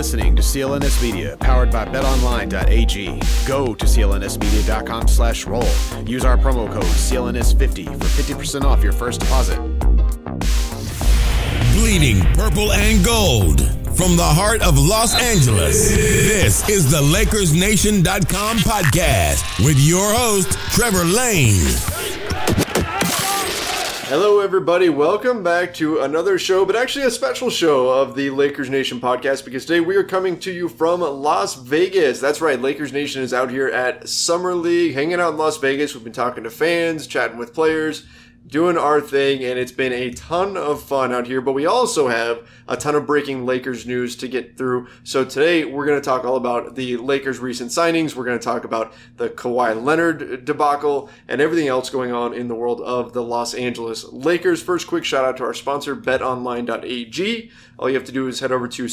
listening to CLNS Media, powered by betonline.ag. Go to clnsmedia.com/roll. Use our promo code CLNS50 for 50% off your first deposit. Bleeding purple and gold from the heart of Los Angeles. This is the LakersNation.com podcast with your host, Trevor Lane. Hello, everybody. Welcome back to another show, but actually a special show of the Lakers Nation podcast, because today we are coming to you from Las Vegas. That's right. Lakers Nation is out here at Summer League, hanging out in Las Vegas. We've been talking to fans, chatting with players, doing our thing, and it's been a ton of fun out here. But we also have a ton of breaking Lakers news to get through. So today we're going to talk all about the Lakers' recent signings. We're going to talk about the Kawhi Leonard debacle and everything else going on in the world of the Los Angeles Lakers. First, quick shout out to our sponsor, betonline.ag. All you have to do is head over to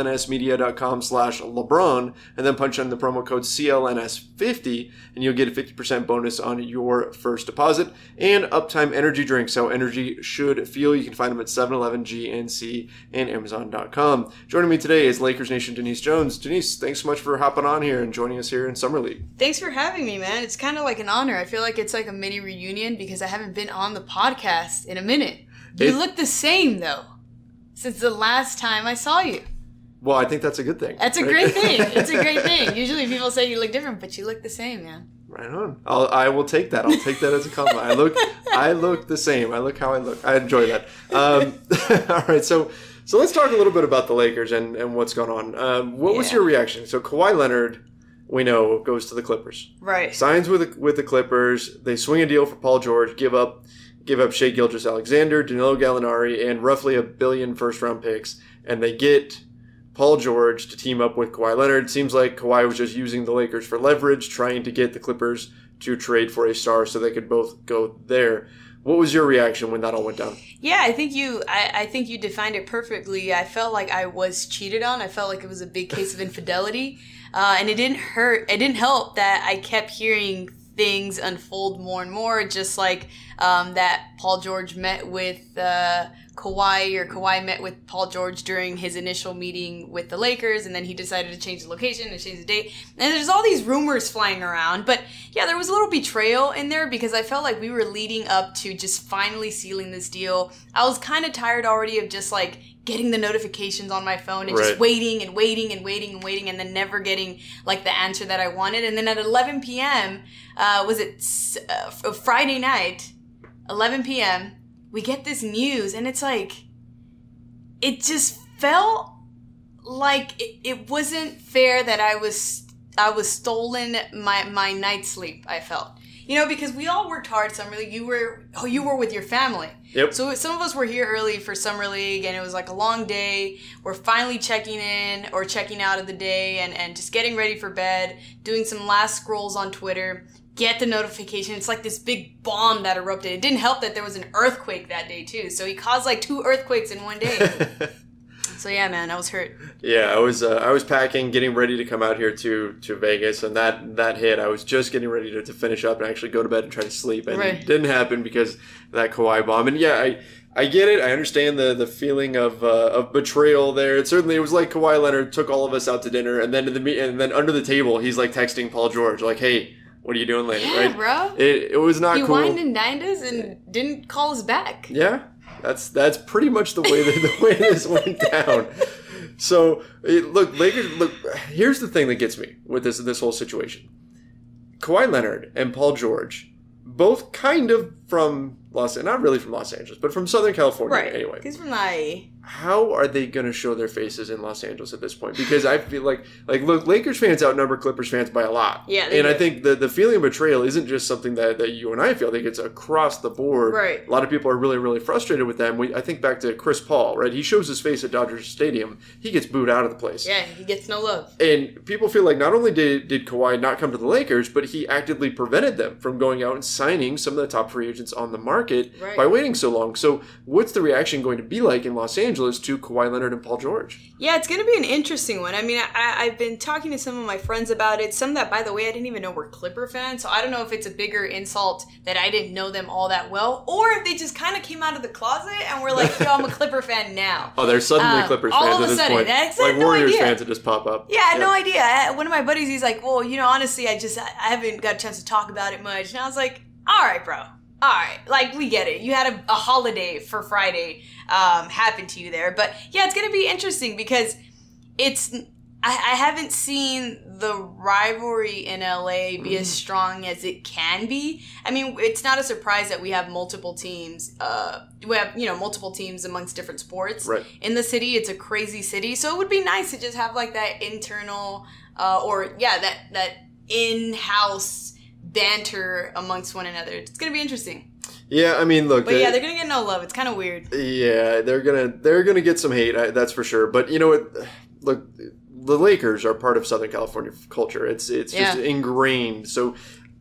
clnsmedia.com/LeBron and then punch in the promo code CLNS50 and you'll get a 50% bonus on your first deposit. And Uptime energy drinks, how energy should feel. You can find them at 7-Eleven, GNC, and Amazon.com. Joining me today is Lakers Nation Denise Jones. Denise, thanks so much for hopping on here and joining us here in Summer League. Thanks for having me, man. It's kind of like an honor. I feel like it's like a mini reunion because I haven't been on the podcast in a minute. You look the same, though, since the last time I saw you. Well, I think that's a good thing. That's a great thing. It's a great thing. Usually people say you look different, but you look the same, man. Right on. I will take that. I'll take that as a compliment. I look the same. I look how I look. I enjoy that. All right, so let's talk a little bit about the Lakers and what's going on. What was your reaction? So Kawhi Leonard, we know, goes to the Clippers. Right. Signs with the Clippers. They swing a deal for Paul George, give up Shai Gilgeous-Alexander, Danilo Gallinari, and roughly $1 billion first-round picks, and they get Paul George to team up with Kawhi Leonard. Seems like Kawhi was just using the Lakers for leverage, trying to get the Clippers to trade for a star so they could both go there. What was your reaction when that all went down? Yeah, I think you defined it perfectly. I felt like I was cheated on. I felt like it was a big case of infidelity. And it didn't help that I kept hearing things unfold more and more, just like that Paul George met with Kawhi, or Kawhi met with Paul George during his initial meeting with the Lakers, and then he decided to change the location and change the date. And there's all these rumors flying around. But yeah, there was a little betrayal in there because I felt like we were leading up to just finally sealing this deal. I was kind of tired already of just like getting the notifications on my phone and just waiting and waiting and waiting and waiting and then never getting like the answer that I wanted. And then at 11 p.m., Friday night, 11 p.m., we get this news, and it's like, it just felt like it wasn't fair that I was stolen my night's sleep, I felt. You know, because we all worked hard Summer League. You were with your family. Yep. So some of us were here early for Summer League, and it was like a long day. We're finally checking in or checking out of the day and just getting ready for bed, doing some last scrolls on Twitter. Get the notification. It's like this big bomb that erupted. It didn't help that there was an earthquake that day too. So he caused like 2 earthquakes in one day. So yeah, man, I was hurt. Yeah, I was packing, getting ready to come out here to Vegas, and that hit. I was just getting ready to finish up and actually go to bed and try to sleep, and it didn't happen because of that Kawhi bomb. And yeah, I get it. I understand the feeling of betrayal there. It was like Kawhi Leonard took all of us out to dinner, and then then under the table, he's like texting Paul George like, "Hey, what are you doing later?" Yeah, right? Bro. It was not cool. He wined and dined us and didn't call us back. Yeah, that's pretty much the way this went down. So Lakers. Here's the thing that gets me with this whole situation. Kawhi Leonard and Paul George, both kind of from not really from Los Angeles, but from Southern California anyway. He's from IE. How are they going to show their faces in Los Angeles at this point? Because I feel like look, Lakers fans outnumber Clippers fans by a lot. Yeah, and I think the feeling of betrayal isn't just something that you and I feel. I think it's across the board. Right. A lot of people are really, really frustrated with them. I think back to Chris Paul, right? He shows his face at Dodger Stadium. He gets booed out of the place. Yeah, he gets no love. And people feel like not only did Kawhi not come to the Lakers, but he actively prevented them from going out and signing some of the top free agents on the market by waiting so long. So what's the reaction going to be like in Los Angeles Angeles to Kawhi Leonard and Paul George. Yeah, it's going to be an interesting one. I mean, I've been talking to some of my friends about it. Some that, by the way, I didn't even know were Clipper fans. So I don't know if it's a bigger insult that I didn't know them all that well, or if they just kind of came out of the closet and were like, yo, I'm a Clipper fan now. Oh, they're suddenly Clippers fans at this point. Like Warriors fans that just pop up. Yeah, I had no idea. One of my buddies, he's like, well, honestly, I haven't got a chance to talk about it much. And I was like, all right, bro. All right, like, we get it. You had a holiday for Friday happen to you there. But, yeah, it's going to be interesting because I haven't seen the rivalry in LA be as strong as it can be. I mean, it's not a surprise that we have multiple teams. We have, multiple teams amongst different sports in the city. It's a crazy city. So it would be nice to just have, like, that internal that in-house banter amongst one another. It's going to be interesting. Yeah, I mean, look. But they're going to get no love. It's kind of weird. Yeah, they're gonna get some hate, that's for sure. But you know what? Look, the Lakers are part of Southern California culture. It's just ingrained. So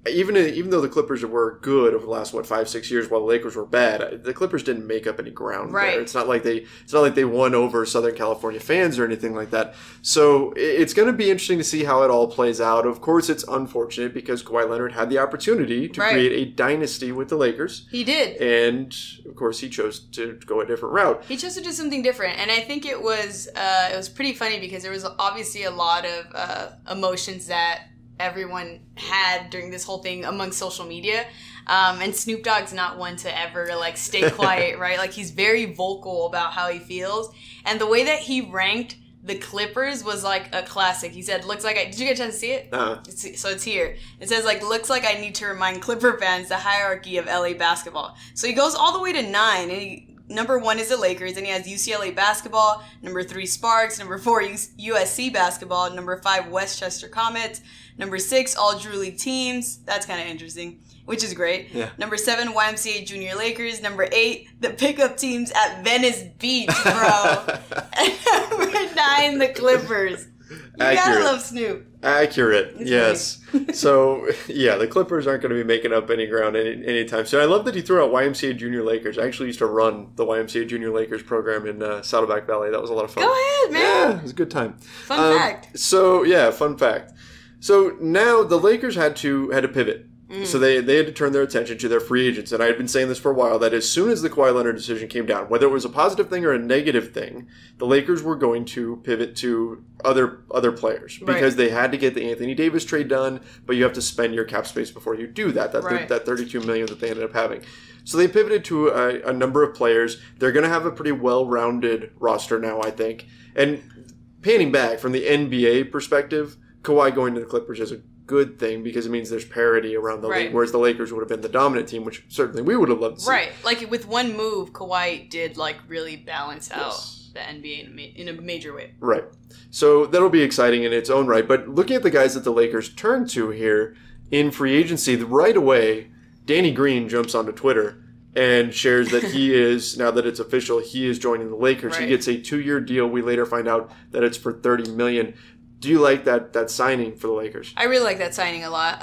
even though the Clippers were good over the last 5-6 years, while the Lakers were bad, the Clippers didn't make up any ground there. It's not like they won over Southern California fans or anything like that. So it's going to be interesting to see how it all plays out. Of course, it's unfortunate because Kawhi Leonard had the opportunity to create a dynasty with the Lakers. He did, and of course, he chose to go a different route. He chose to do something different, and I think it was pretty funny because there was obviously a lot of emotions that everyone had during this whole thing among social media. And Snoop Dogg's not one to ever stay quiet, right? Like, he's very vocal about how he feels. And the way that he ranked the Clippers was like a classic. He said, did you get a chance to see it? So it's here. It says, looks like I need to remind Clipper fans the hierarchy of LA basketball. So he goes all the way to 9, and number 1 is the Lakers, and he has UCLA basketball. Number 3, Sparks. Number 4, USC basketball. Number 5, Westchester Comets. Number 6, all Drew League teams. That's kind of interesting, which is great. Yeah. Number 7, YMCA Junior Lakers. Number 8, the pickup teams at Venice Beach, bro. And number 9, the Clippers. You gotta love Snoop. Accurate, yes. So, yeah, the Clippers aren't going to be making up any ground anytime soon. I love that he threw out YMCA Junior Lakers. I actually used to run the YMCA Junior Lakers program in Saddleback Valley. That was a lot of fun. Go ahead, man. Yeah, it was a good time. Fun fact. So, yeah, fun fact. So now the Lakers had to pivot. So they had to turn their attention to their free agents. And I had been saying this for a while, that as soon as the Kawhi Leonard decision came down, whether it was a positive thing or a negative thing, the Lakers were going to pivot to other players. Because they had to get the Anthony Davis trade done, but you have to spend your cap space before you do that. That $32 million that they ended up having. So they pivoted to a number of players. They're going to have a pretty well-rounded roster now, I think. And panning back from the NBA perspective, Kawhi going to the Clippers is a good thing because it means there's parity around the league, whereas the Lakers would have been the dominant team, which certainly we would have loved to see. Right. Like, with one move, Kawhi did, really balance out the NBA in a major way. Right. So that'll be exciting in its own right. But looking at the guys that the Lakers turned to here in free agency, right away, Danny Green jumps onto Twitter and shares that he is, now that it's official, he is joining the Lakers. He gets a 2-year deal. We later find out that it's for $30 million. Do you like that signing for the Lakers? I really like that signing a lot.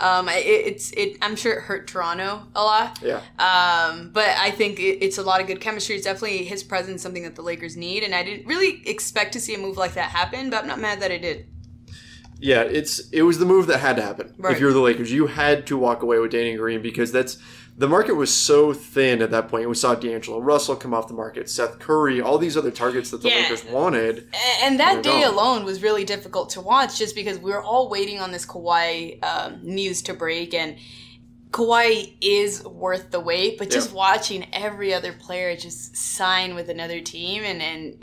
I'm sure it hurt Toronto a lot. Yeah. But I think it's a lot of good chemistry. It's definitely his presence, something that the Lakers need. And I didn't really expect to see a move like that happen, but I'm not mad that it did. Yeah, it was the move that had to happen. Right. If you're the Lakers, you had to walk away with Danny Green because the market was so thin at that point. We saw D'Angelo Russell come off the market, Seth Curry, all these other targets that the Lakers wanted. And that day alone was really difficult to watch just because we were all waiting on this Kawhi news to break. And Kawhi is worth the wait, but just watching every other player just sign with another team and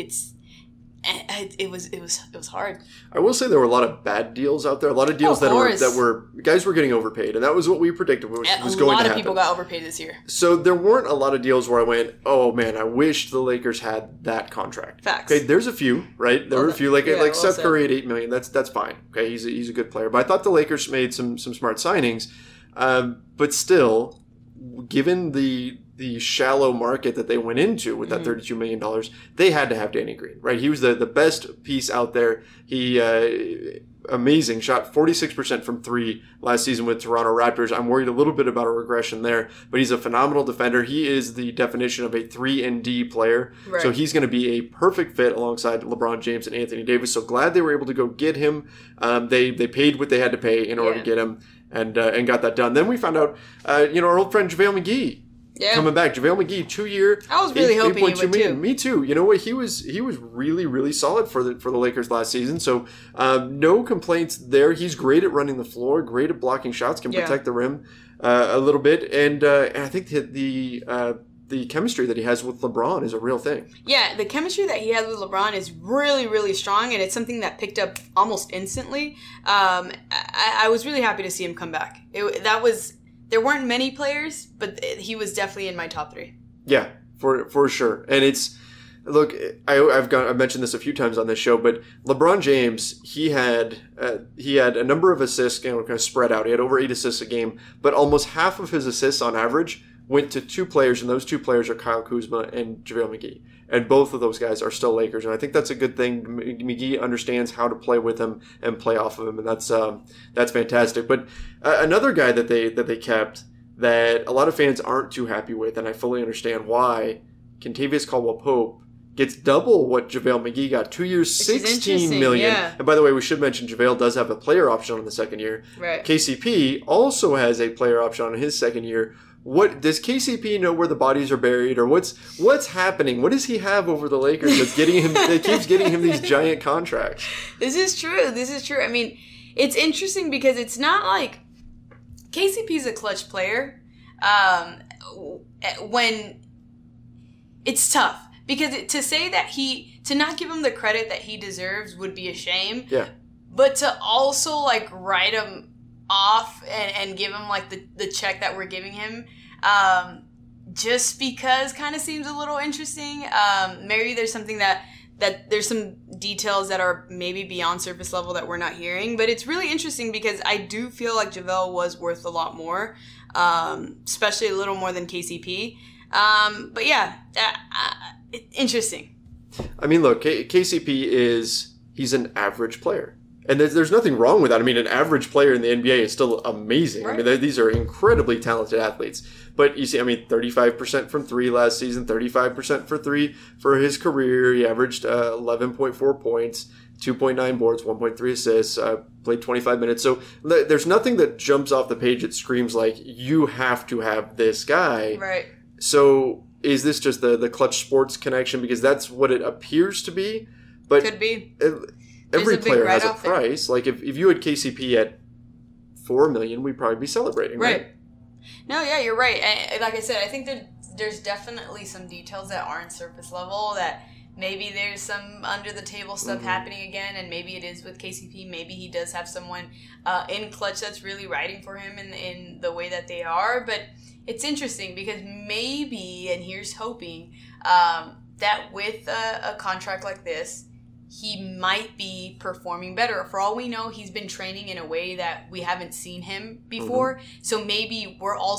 it was hard. I will say there were a lot of bad deals out there. A lot of deals that were guys were getting overpaid, and that was what we predicted was going to happen. A lot of people got overpaid this year. So there weren't a lot of deals where I went, "Oh man, I wish the Lakers had that contract." Facts. Okay, there's a few, right? There were a few, like Seth Curry at $8 million. That's fine. Okay, he's a good player, but I thought the Lakers made some smart signings, but still, given the shallow market that they went into with that $32 million, they had to have Danny Green, right? He was the best piece out there. He amazing. Shot 46% from three last season with Toronto Raptors. I'm worried a little bit about a regression there, but he's a phenomenal defender. He is the definition of a 3-and-D player. Right. So he's going to be a perfect fit alongside LeBron James and Anthony Davis. So glad they were able to go get him. They paid what they had to pay in order to get him and got that done. Then we found out, our old friend JaVale McGee. Yeah. Coming back. JaVale McGee, 2-year. I was really hoping he would too. Me too. You know what? He was really, really solid for the Lakers last season. So no complaints there. He's great at running the floor, great at blocking shots, can protect the rim a little bit. And I think the chemistry that he has with LeBron is a real thing. Yeah, the chemistry that he has with LeBron is really, really strong, and it's something that picked up almost instantly. I was really happy to see him come back. There weren't many players, but he was definitely in my top 3. Yeah, for sure. And I've mentioned this a few times on this show, but LeBron James, he had a number of assists, kind of spread out. He had over 8 assists a game, but almost half of his assists on average went to 2 players, and those 2 players are Kyle Kuzma and JaVale McGee. And both of those guys are still Lakers, and I think that's a good thing. McGee understands how to play with him and play off of him, and that's fantastic. But another guy that they kept that a lot of fans aren't too happy with, and I fully understand why, Kentavious Caldwell-Pope gets double what JaVale McGee got. 2 years, $16 million. Yeah. And by the way, we should mention JaVale does have a player option on the second year. Right. KCP also has a player option on his second year. What does KCP know where the bodies are buried, or what's happening? What does he have over the Lakers that keeps getting him these giant contracts? This is true. I mean, it's interesting because it's not like KCP's a clutch player. When it's tough because to say that to not give him the credit that he deserves would be a shame. Yeah. But to also write him off and give him the check that we're giving him just because kind of seems a little interesting. Maybe there's something that there's some details that are maybe beyond surface level that we're not hearing, but it's really interesting because I do feel like JaVale was worth a lot more, especially a little more than KCP. But yeah, interesting. I mean, look, KCP he's an average player. And there's nothing wrong with that. I mean, an average player in the NBA is still amazing. Right. I mean, these are incredibly talented athletes. But you see, 35% from 3 last season, 35% for 3 for his career. He averaged 11.4 points, 2.9 boards, 1.3 assists, played 25 minutes. So there's nothing that jumps off the page that screams you have to have this guy. Right. So is this just the Clutch Sports connection? Because that's what it appears to be. But could be. Every player has a price. If you had KCP at $4 million, we'd probably be celebrating, right? No, yeah, you're right. Like I said, I think that there's definitely some details that aren't surface level. That maybe there's some under the table stuff happening again, and maybe it is with KCP. Maybe he does have someone in clutch that's really riding for him in the way that they are. But it's interesting because maybe, and here's hoping that with a contract like this, he might be performing better. For all we know, he's been training in a way that we haven't seen him before. So maybe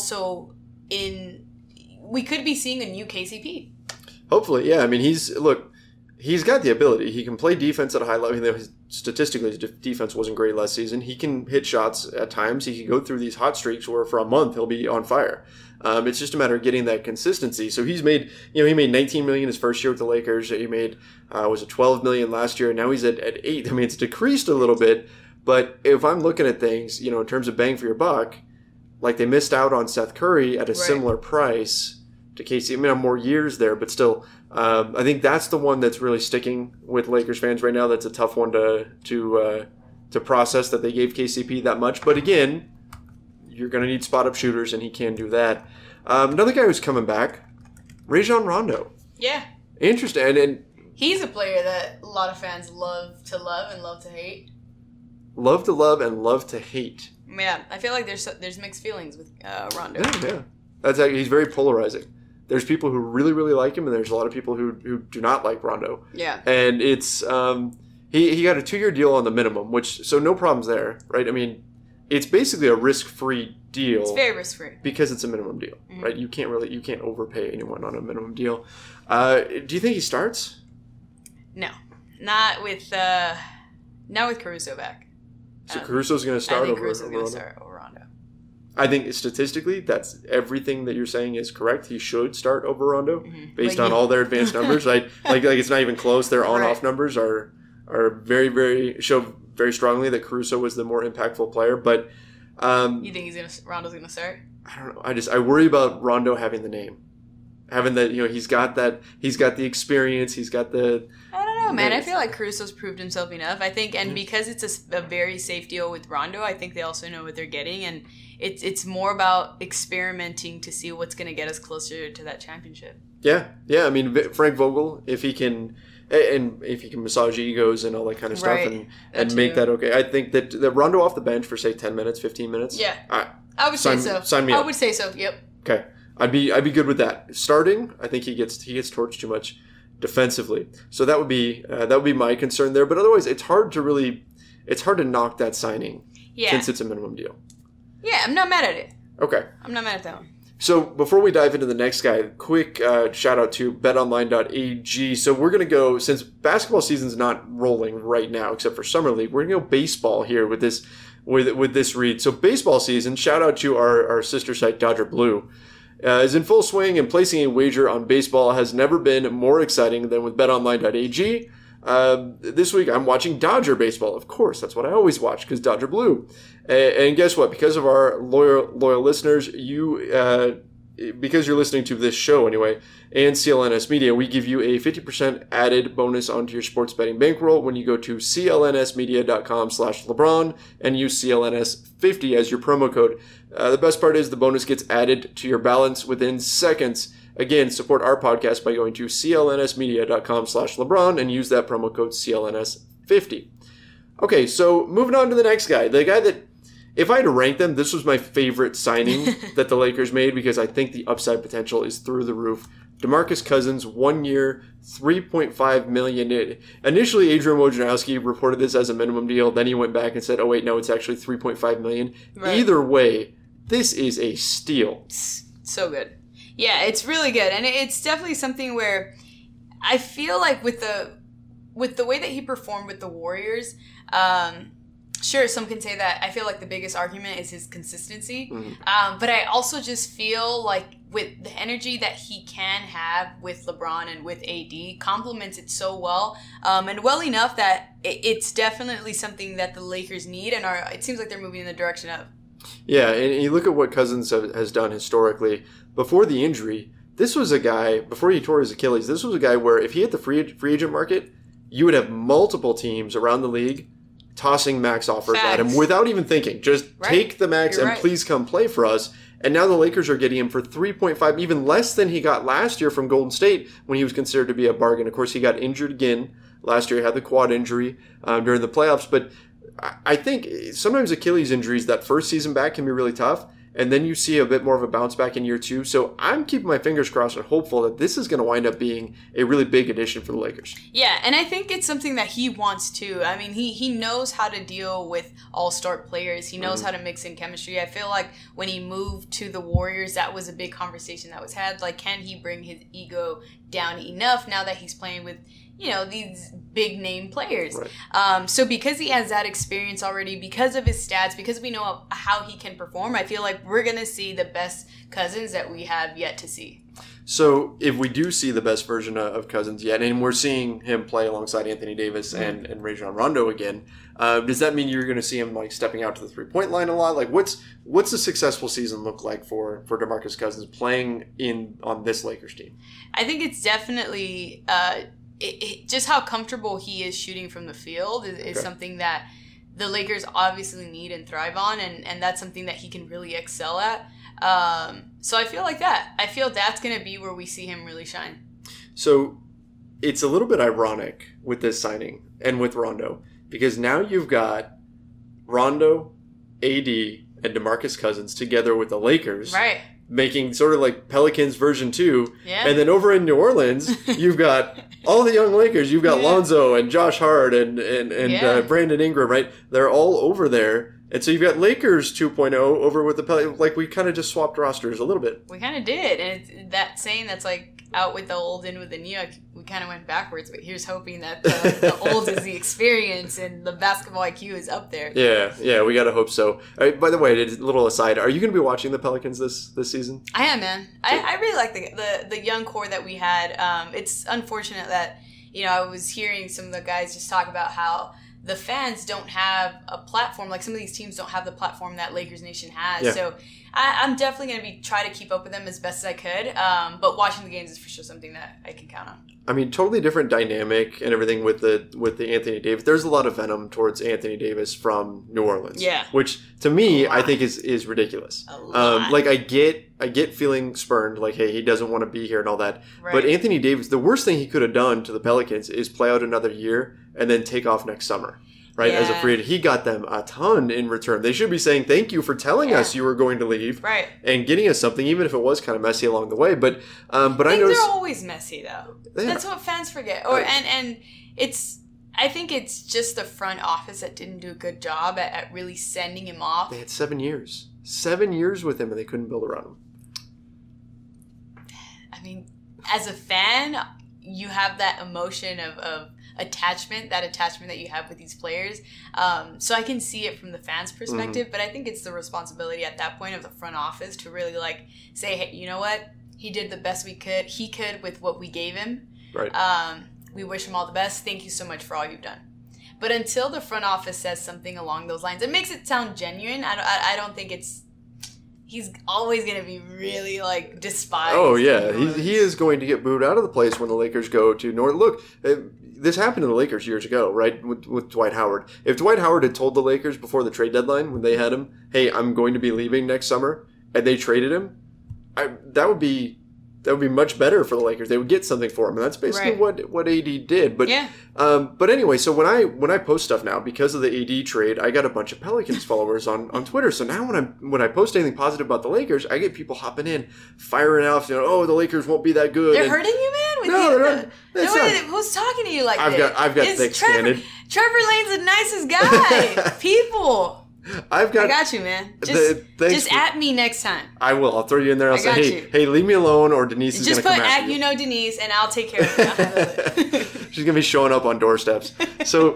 we could be seeing a new KCP. Hopefully, yeah. I mean, he's got the ability. He can play defense at a high level. Statistically, his defense wasn't great last season. He can hit shots at times. He can go through these hot streaks where for a month he'll be on fire. It's just a matter of getting that consistency. So he made $19 million his first year with the Lakers. He made was it $12 million last year. Now he's at $8. I mean, it's decreased a little bit. But if I'm looking at things, in terms of bang for your buck, they missed out on Seth Curry at a similar price to KCP. I mean, more years there, but still, I think that's the one that's really sticking with Lakers fans right now. That's a tough one to process that they gave KCP that much. But again, you're going to need spot-up shooters, and he can do that. Another guy who's coming back, Rajon Rondo. Yeah. Interesting. And he's a player that a lot of fans love to love and love to hate. Love to love and love to hate. Yeah, I feel like there's mixed feelings with Rondo. Yeah. He's very polarizing. There's people who really, really like him, and there's a lot of people who do not like Rondo. Yeah. And it's he got a 2-year deal on the minimum, so no problems there, right? I mean, it's basically a risk-free deal. It's very risk-free because it's a minimum deal, right? You can't overpay anyone on a minimum deal. Do you think he starts? No, not with Caruso back. So Caruso's going to start over Caruso's Rondo? going to start over Rondo. I think statistically, that's everything that you're saying is correct. He should start over Rondo based on all their advanced numbers. Right? Like it's not even close. Their on-off numbers are very, very show very strongly that Caruso was the more impactful player. But you think Rondo's going to start? I don't know. I worry about Rondo having the name, having that. He's got the experience. He's got the. I don't know, man. I feel like Caruso's proved himself enough. I think, and because it's a very safe deal with Rondo, I think they also know what they're getting, and it's more about experimenting to see what's going to get us closer to that championship. Yeah. I mean, Frank Vogel, if he can massage egos and all that kind of stuff, and make that okay. I think that Rondo off the bench for say 10 minutes, 15 minutes. Yeah, I would say so. Sign me up. I would say so. Yep. Okay, I'd be good with that. Starting, I think he gets torched too much defensively, so that would be my concern there. But otherwise, it's hard to knock that signing since it's a minimum deal. Yeah, I'm not mad at it. Okay. I'm not mad at that one. So before we dive into the next guy, quick shout out to betonline.ag. So we're going to go, since basketball season's not rolling right now except for Summer League, we're going to go baseball here with this read. So baseball season, shout out to our sister site Dodger Blue, is in full swing, and placing a wager on baseball has never been more exciting than with betonline.ag. This week I'm watching Dodger baseball. Of course, that's what I always watch because Dodger Blue. And guess what? Because of our loyal listeners, because you're listening to this show anyway, and CLNS Media, we give you a 50% added bonus onto your sports betting bankroll when you go to clnsmedia.com/LeBron and use CLNS50 as your promo code. The best part is the bonus gets added to your balance within seconds. Again, support our podcast by going to clnsmedia.com/LeBron and use that promo code CLNS50. Okay, so moving on to the next guy. The guy that, if I had to rank them, this was my favorite signing that the Lakers made because I think the upside potential is through the roof. DeMarcus Cousins, 1 year, $3.5 million. Initially, Adrian Wojnarowski reported this as a minimum deal. Then he went back and said, oh, wait, no, it's actually $3.5 million. Right. Either way, this is a steal. So good. Yeah, it's really good. And it's definitely something where I feel like with the way that he performed with the Warriors, sure, some can say that I feel like the biggest argument is his consistency. Mm-hmm. But I also just feel like with the energy that he can have with LeBron and with AD, complements it so well. And well enough that it's definitely something that the Lakers need and it seems like they're moving in the direction of. Yeah, and you look at what Cousins has done historically. Before the injury, this was a guy, before he tore his Achilles, this was a guy where if he hit the free agent market, you would have multiple teams around the league tossing max offers at him without even thinking. Just take the max and please come play for us. And now the Lakers are getting him for 3.5, even less than he got last year from Golden State when he was considered to be a bargain. Of course, he got injured again last year. He had the quad injury during the playoffs. But I think sometimes Achilles injuries that first season back can be really tough. And then you see a bit more of a bounce back in year two. So I'm keeping my fingers crossed and hopeful that this is going to wind up being a really big addition for the Lakers. Yeah, and I think it's something that he wants too. I mean, he knows how to deal with all-star players. He knows how to mix in chemistry. I feel like when he moved to the Warriors, that was a big conversation that was had. Like, can he bring his ego down enough now that he's playing with, these big name players. Right. So because he has that experience already, because of his stats, because we know how he can perform, I feel like we're going to see the best Cousins that we have yet to see. So if we do see the best version of Cousins yet, and we're seeing him play alongside Anthony Davis and Rajon Rondo again, does that mean you're going to see him like stepping out to the three-point line a lot? Like what's a successful season look like for DeMarcus Cousins playing on this Lakers team? I think it's definitely just how comfortable he is shooting from the field is something that the Lakers obviously need and thrive on, and that's something that he can really excel at. So I feel like that. I feel that's going to be where we see him really shine. So it's a little bit ironic with this signing and with Rondo, because now you've got Rondo, AD, and DeMarcus Cousins together with the Lakers. Right. Making sort of like Pelicans version 2. Yeah. And then over in New Orleans, you've got all the young Lakers. You've got Lonzo and Josh Hart and Brandon Ingram, right? They're all over there. And so you've got Lakers 2.0 over with the Pelicans. Like, we kind of just swapped rosters a little bit. We kind of did. And it's that saying that's like out with the old, in with the new, we kind of went backwards. But here's hoping that the old is the experience and the basketball IQ is up there. Yeah, we got to hope so. By the way, a little aside, are you going to be watching the Pelicans this season? I am, man. I really like the young core that we had. It's unfortunate that, I was hearing some of the guys just talk about how the fans don't have a platform. Like, some of these teams don't have the platform that Lakers Nation has. Yeah. So I'm definitely going to try to keep up with them as best as I could. But watching the games is for sure something that I can count on. I mean, totally different dynamic and everything with the Anthony Davis. There's a lot of venom towards Anthony Davis from New Orleans. Yeah. Which, to me, I think is ridiculous. A lot. Like, I get feeling spurned, like, hey, he doesn't want to be here and all that. Right. But Anthony Davis, the worst thing he could have done to the Pelicans is play out another year and then take off next summer. Right, as a free agent. He got them a ton in return. They should be saying thank you for telling us you were going to leave, right, and getting us something, even if it was kind of messy along the way. But I think noticed they're always messy, though. That's what fans forget. And it's, I think it's just the front office that didn't do a good job at really sending him off. They had 7 years with him, and they couldn't build around him. I mean, as a fan, you have that emotion of attachment that you have with these players. So I can see it from the fans' perspective, but I think it's the responsibility at that point of the front office to really say, hey, you know what? He did the best he could with what we gave him. Right. We wish him all the best. Thank you so much for all you've done. But until the front office says something along those lines, it makes it sound genuine. I don't think he's always going to be really, despised. Oh, yeah. He is going to get booed out of the place when the Lakers go to North. Look, this happened to the Lakers years ago, right, with Dwight Howard. If Dwight Howard had told the Lakers before the trade deadline, when they had him, hey, I'm going to be leaving next summer, and they traded him, that would be much better for the Lakers. They would get something for him, and that's basically what AD did. But but anyway, so when I post stuff now, because of the AD trade, I got a bunch of Pelicans followers on Twitter. So now when I post anything positive about the Lakers, I get people hopping in, firing off, the Lakers won't be that good. They're hurting you, man. They're not. Who's talking to you like I've this? I've got thick Trevor Lane's the nicest guy. People. I got you, man. Just at me next time. I will. I'll throw you in there. I'll say, hey, leave me alone, or Denise is going to come after you. Just put Denise, and I'll take care of it. She's going to be showing up on doorsteps. So,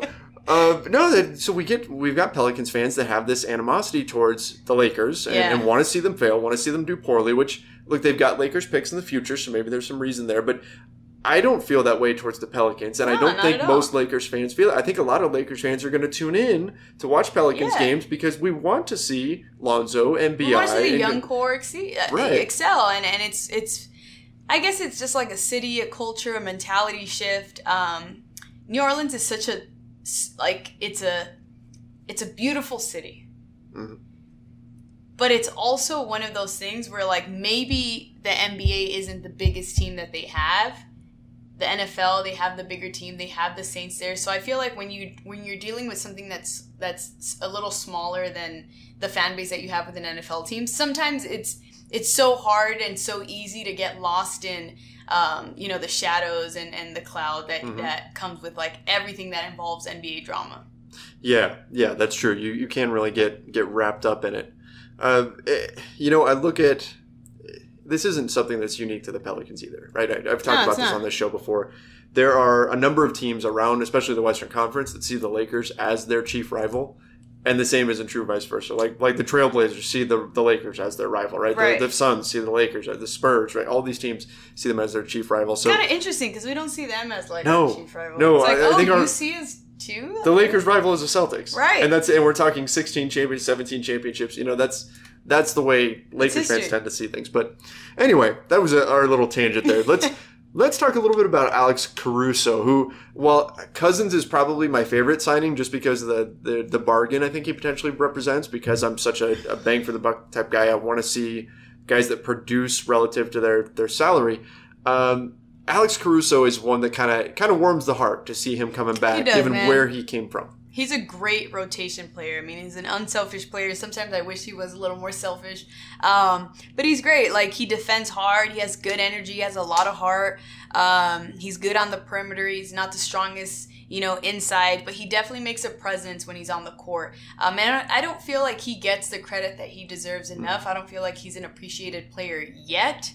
so we've got Pelicans fans that have this animosity towards the Lakers and want to see them fail, want to see them do poorly, which, look, they've got Lakers picks in the future, so maybe there's some reason there, but I don't feel that way towards the Pelicans, and I don't think most Lakers fans feel it. I think a lot of Lakers fans are going to tune in to watch Pelicans games because we want to see Lonzo and B.I. We want to see the young core excel, and it's I guess it's just like a city, a culture, a mentality shift. New Orleans is such a it's a beautiful city. Mm-hmm. But it's also one of those things where maybe the NBA isn't the biggest team that they have. The NFL, they have the bigger team. They have the Saints there. So I feel like when you're dealing with something that's a little smaller than the fan base that you have with an NFL team, sometimes it's so hard and so easy to get lost in the shadows and the cloud that comes with everything that involves NBA drama. Yeah, that's true. You can really get wrapped up in it. I look at. This isn't something that's unique to the Pelicans either, right? I've talked about this on this show before. There are a number of teams around, especially the Western Conference, that see the Lakers as their chief rival, and the same isn't true vice versa. Like the Trailblazers see the Lakers as their rival, right? The Suns see the Lakers, the Spurs, right? All these teams see them as their chief rival. So kind of interesting because we don't see them as our chief rival. No, it's I think you see us too. The Lakers' rival is the Celtics, right? And we're talking 16 championships, 17 championships. That's the way Lakers fans tend to see things. But anyway, that was our little tangent there. Let's talk a little bit about Alex Caruso, who, while Cousins is probably my favorite signing just because of the bargain I think he potentially represents, because I'm such a bang for the buck type guy. I want to see guys that produce relative to their salary. Alex Caruso is one that kind of warms the heart to see him coming back, given where he came from. He's a great rotation player. I mean, he's an unselfish player. Sometimes I wish he was a little more selfish. But he's great. He defends hard. He has good energy. He has a lot of heart. He's good on the perimeter. He's not the strongest inside, but he definitely makes a presence when he's on the court. And I don't feel like he gets the credit that he deserves enough. I don't feel like he's an appreciated player yet.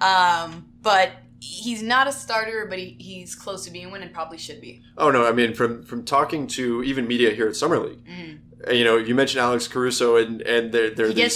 But he's not a starter, but he's close to being one and probably should be. Oh, no. I mean, from talking to even media here at Summer League, you mentioned Alex Caruso, and they're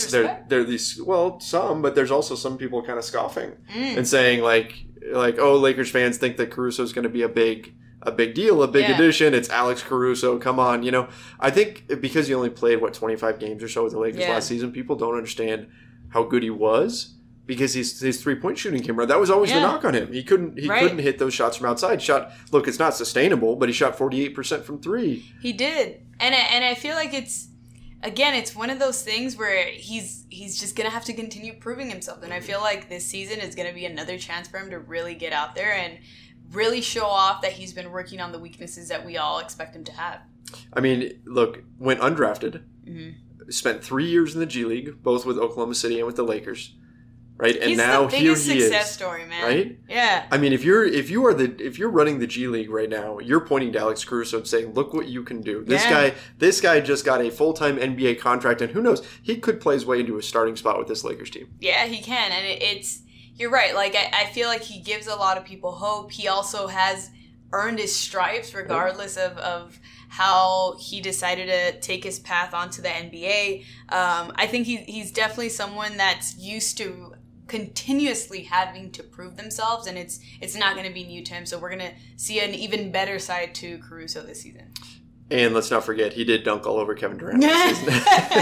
these, well, some, but there's also some people kind of scoffing and saying like, oh, Lakers fans think that Caruso is going to be a big deal, a big addition. It's Alex Caruso. Come on, I think because he only played 25 games or so with the Lakers last season, people don't understand how good he was. Because his 3-point shooting came around. That was always the knock on him. He couldn't hit those shots from outside. Look, it's not sustainable, but he shot 48% from 3. He did. And I feel like it's one of those things where he's just going to have to continue proving himself. And I feel like this season is going to be another chance for him to really get out there and really show off that he's been working on the weaknesses that we all expect him to have. I mean, look, went undrafted, spent 3 years in the G League, both with Oklahoma City and with the Lakers. Right, and he's now the here biggest he is. Success story, man. Right? Yeah. I mean, if you're running the G League right now, you're pointing to Alex Caruso and saying, "Look what you can do." This guy just got a full-time NBA contract, and who knows, he could play his way into a starting spot with this Lakers team. Yeah, he can, and you're right. Like I feel like he gives a lot of people hope. He also has earned his stripes, regardless of how he decided to take his path onto the NBA. I think he's definitely someone that's used to continuously having to prove themselves, and it's not going to be new to him. So we're going to see an even better side to Caruso this season. And let's not forget, he did dunk all over Kevin Durant this season.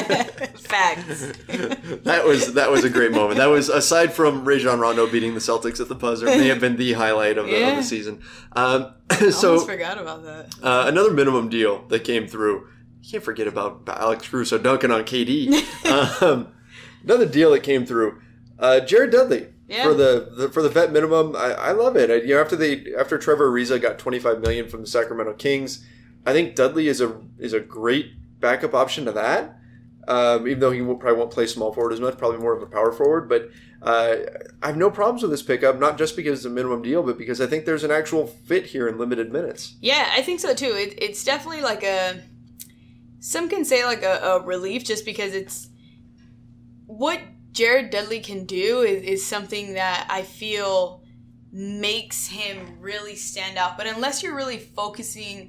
Facts. That was a great moment. That was, aside from Rajon Rondo beating the Celtics at the buzzer, may have been the highlight of the season. I almost forgot about that. Another minimum deal that came through. You can't forget about Alex Caruso dunking on KD. Another deal that came through. Jared Dudley for the vet minimum. I love it. After Trevor Ariza got $25 million from the Sacramento Kings, I think Dudley is a great backup option to that. Even though he probably won't play small forward as much, probably more of a power forward. But I have no problems with this pickup, not just because it's a minimum deal, but because I think there's an actual fit here in limited minutes. Yeah, I think so too. It's definitely like some can say like a relief, just because it's what Jared Dudley can do is something that I feel makes him really stand out. But unless you're focusing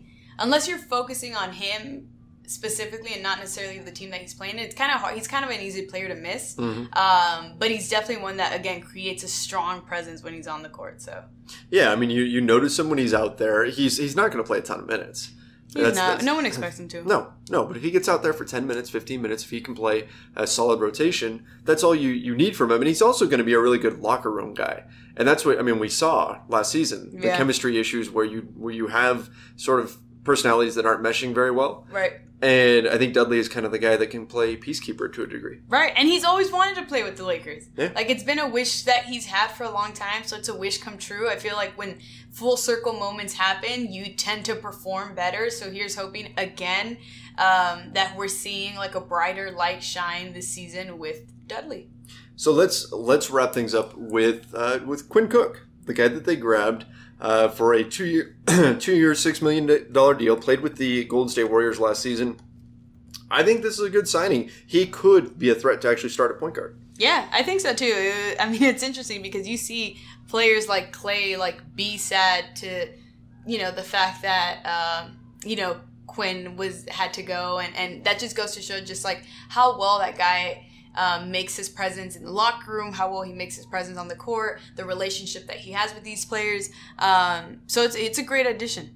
on him specifically and not necessarily the team that he's playing, it's kind of hard. He's kind of an easy player to miss. But he's definitely one that, again, creates a strong presence when he's on the court. So yeah, I mean, you notice him when he's out there. He's not going to play a ton of minutes. No one expects him to. No. But if he gets out there for 10 minutes, 15 minutes, if he can play a solid rotation, that's all you need from him. And he's also going to be a really good locker room guy. And that's what, I mean, we saw last season, the chemistry issues where you have sort of personalities that aren't meshing very well. Right. And I think Dudley is kind of the guy that can play peacekeeper to a degree. Right. And he's always wanted to play with the Lakers. Yeah. Like, it's been a wish that he's had for a long time, so it's a wish come true. I feel like when full circle moments happen, you tend to perform better. So here's hoping, again, that we're seeing like a brighter light shine this season with Dudley. So let's wrap things up with Quinn Cook, the guy that they grabbed for a 2-year, $6 million deal. Played with the Golden State Warriors last season. I think this is a good signing. He could be a threat to actually start at point guard. Yeah, I think so too. I mean, it's interesting because you see players like Klay be sad to, the fact that Quinn had to go, and that just goes to show just like how well that guy makes his presence in the locker room, how well he makes his presence on the court, the relationship that he has with these players. So it's a great addition.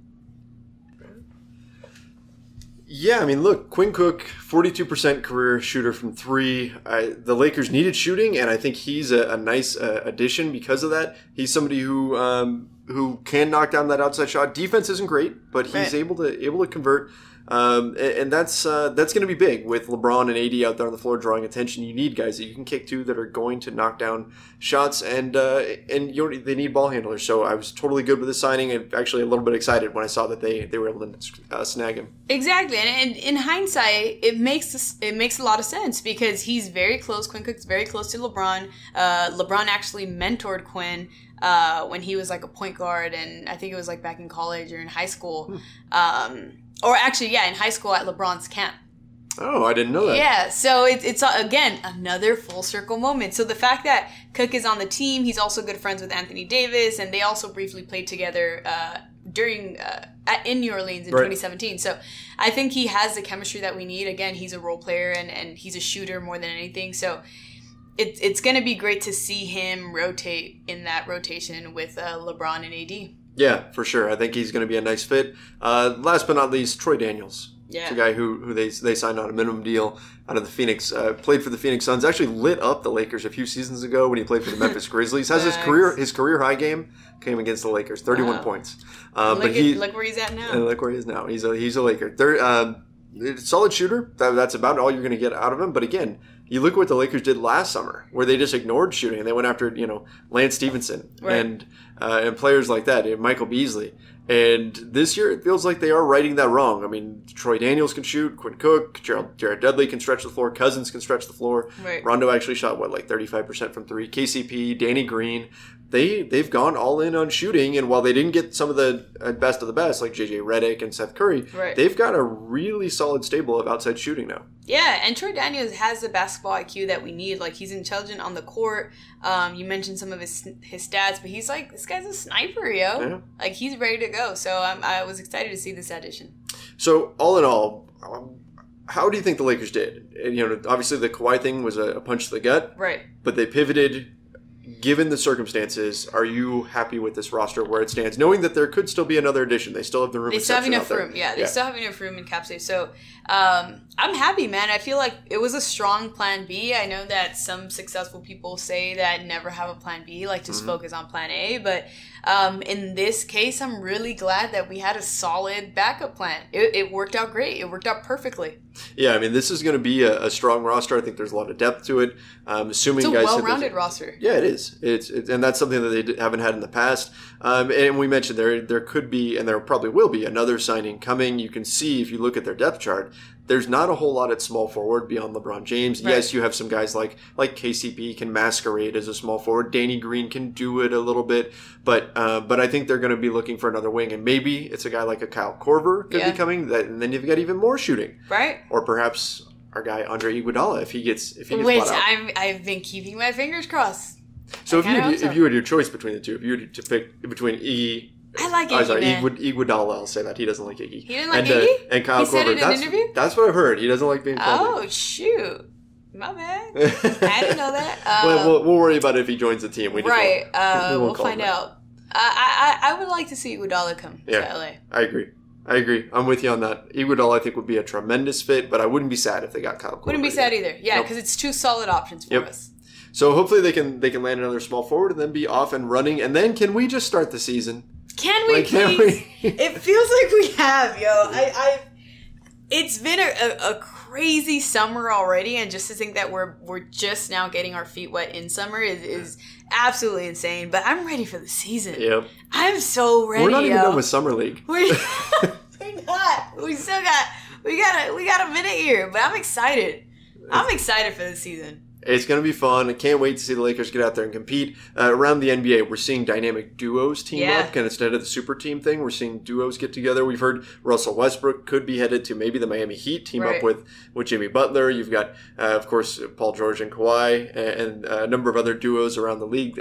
Yeah, I mean, look, Quinn Cook, 42% career shooter from 3. The Lakers needed shooting, and I think he's a nice addition because of that. He's somebody who can knock down that outside shot. Defense isn't great, but he's able to convert. And that's going to be big with LeBron and AD out there on the floor drawing attention. You need guys that you can kick to that are going to knock down shots, and they need ball handlers. So I was totally good with the signing, and actually a little bit excited when I saw that they were able to snag him. Exactly, and in hindsight, it makes a lot of sense because he's very close. Quinn Cook's very close to LeBron. LeBron actually mentored Quinn when he was like a point guard, and I think it was like back in college or in high school. Or actually, in high school at LeBron's camp. Oh, I didn't know that. Yeah, so it's again, another full circle moment. So the fact that Cook is on the team, he's also good friends with Anthony Davis, and they also briefly played together in New Orleans in 2017. So I think he has the chemistry that we need. Again, he's a role player, and he's a shooter more than anything. So it's going to be great to see him rotate in that rotation with LeBron and AD. Yeah, for sure. I think he's going to be a nice fit. Last but not least, Troy Daniels. Yeah. It's a guy who they signed on a minimum deal out of the Phoenix. Played for the Phoenix Suns. Actually lit up the Lakers a few seasons ago when he played for the Memphis Grizzlies. Has his career high game came against the Lakers, 31 points. Look where he's at now. And look where he is now. He's a Laker. Solid shooter. That's about all you're going to get out of him. But again, you look at what the Lakers did last summer, where they just ignored shooting and they went after Lance Stevenson and players like that, Michael Beasley. And this year, it feels like they are righting that wrong. I mean, Troy Daniels can shoot, Quinn Cook, Jared Dudley can stretch the floor, Cousins can stretch the floor. Right. Rondo actually shot 35% from three. KCP, Danny Green, they've gone all in on shooting. And while they didn't get some of the best of the best, like JJ Redick and Seth Curry, they've got a really solid stable of outside shooting now. Yeah, and Troy Daniels has the basketball IQ that we need. Like, he's intelligent on the court. You mentioned some of his stats, but he's like, this guy's a sniper, yo. Yeah. Like, he's ready to go. So I was excited to see this addition. So all in all, how do you think the Lakers did? And, obviously the Kawhi thing was a punch to the gut. Right. But they pivoted. Given the circumstances, are you happy with this roster where it stands, knowing that there could still be another addition? They still have the room. They still have enough room. Yeah, they still have enough room in cap space. So I'm happy, man. I feel like it was a strong plan B. I know that some successful people say that never have a plan B, like just focus on plan A. But in this case, I'm really glad that we had a solid backup plan. It worked out great. It worked out perfectly. Yeah, I mean, this is going to be a strong roster. I think there's a lot of depth to it. Assuming it's a guys well-rounded roster. Yeah, it is. It's and that's something that they haven't had in the past. And we mentioned there could be, and there probably will be, another signing coming. You can see if you look at their depth chart, there's not a whole lot at small forward beyond LeBron James. Right. Yes, you have some guys like KCP can masquerade as a small forward. Danny Green can do it a little bit, but I think they're going to be looking for another wing, and maybe it's a guy like a Kyle Korver could be coming. And then you've got even more shooting, right? Or perhaps our guy Andre Iguodala if he gets which bought out. I've been keeping my fingers crossed. So if you had your choice between the two, if you were to pick between Iggy. I like Iggy, Iguodala, I'll say that. He doesn't like Iggy. He doesn't like Iggy? And Kyle Korver. He said it in an interview? That's what I've heard. He doesn't like being called Oh, shoot. My bad. I didn't know that. We'll worry about it if he joins the team. We'll find out. I would like to see Iguodala come to LA. I agree. I'm with you on that. Iguodala, I think, would be a tremendous fit, but I wouldn't be sad if they got Kyle Korver. Wouldn't be sad either. Yeah, because it's two solid options for us. So hopefully they can land another small forward and then be off and running. And then can we just start the season? Can we please? It feels like we have, yo. It's been a crazy summer already, and just to think that we're just now getting our feet wet in summer is absolutely insane. But I'm ready for the season. Yep. I'm so ready. We're not even done with summer league. We're not. We got a minute here, but I'm excited. I'm excited for the season. It's going to be fun. I can't wait to see the Lakers get out there and compete. Around the NBA, we're seeing dynamic duos team up. Kind of instead of the super team thing, we're seeing duos get together. We've heard Russell Westbrook could be headed to maybe the Miami Heat, team up with Jimmy Butler. You've got, of course, Paul George and Kawhi, and a number of other duos around the league,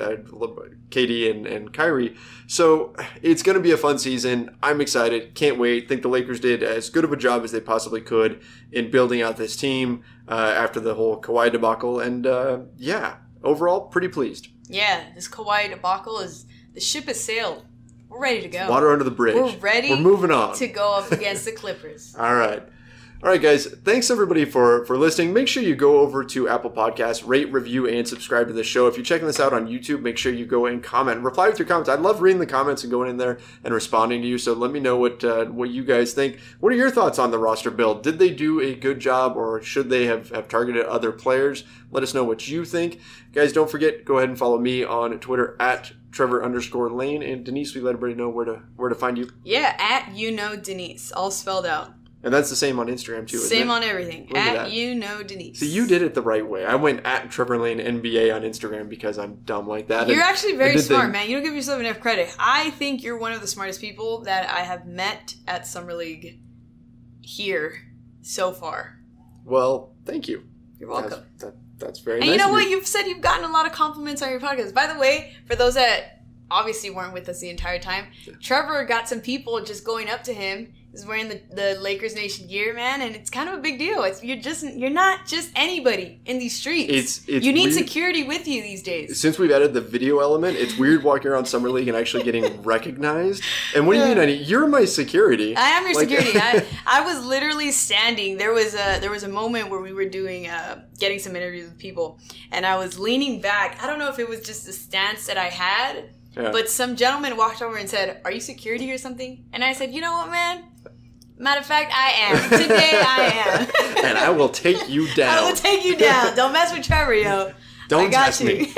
KD and Kyrie. So it's going to be a fun season. I'm excited. Can't wait. Think the Lakers did as good of a job as they possibly could in building out this team after the whole Kawhi debacle. And overall, pretty pleased. Yeah, this Kawhi debacle the ship has sailed. We're ready to go. Water under the bridge. We're ready. We're moving on to go up against the Clippers. All right. All right, guys. Thanks, everybody, for listening. Make sure you go over to Apple Podcasts, rate, review, and subscribe to the show. If you're checking this out on YouTube, make sure you go and comment. Reply with your comments. I love reading the comments and going in there and responding to you. So let me know what you guys think. What are your thoughts on the roster build? Did they do a good job, or should they have targeted other players? Let us know what you think. Guys, don't forget, go ahead and follow me on Twitter at Trevor_Lane. And Denise, we let everybody know where to find you. Yeah, at Denise, all spelled out. And that's the same on Instagram, too, isn't it? Same on everything. At Denise. So you did it the right way. I went at Trevor Lane NBA on Instagram because I'm dumb like that. You're actually very smart, man. You don't give yourself enough credit. I think you're one of the smartest people that I have met at Summer League here so far. Well, thank you. You're welcome. That's very nice. And you know what? You've said you've gotten a lot of compliments on your podcast. By the way, for those that obviously weren't with us the entire time, Trevor got some people just going up to him. He's wearing the Lakers Nation gear, man, and it's kind of a big deal. You're not just anybody in these streets. You need security with you these days. Since we've added the video element, it's weird walking around Summer League and actually getting recognized. And what do you mean? You're my security. I am your security. I was literally standing. There was a moment where we were doing getting some interviews with people, and I was leaning back. I don't know if it was just the stance that I had. Yeah. But some gentleman walked over and said, "Are you security or something?" And I said, "You know what, man? Matter of fact, I am. Today I am." And I will take you down. I will take you down. Don't mess with Trevor, yo. Don't test me.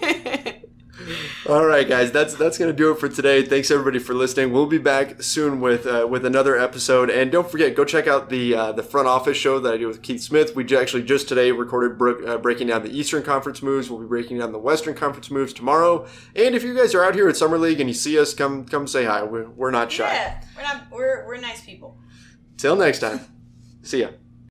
All right, guys. That's going to do it for today. Thanks, everybody, for listening. We'll be back soon with another episode. And don't forget, go check out the front office show that I do with Keith Smith. We actually just today recorded breaking down the Eastern Conference moves. We'll be breaking down the Western Conference moves tomorrow. And if you guys are out here at Summer League and you see us, come say hi. We're not shy. Yeah, we're nice people. Till next time. See ya.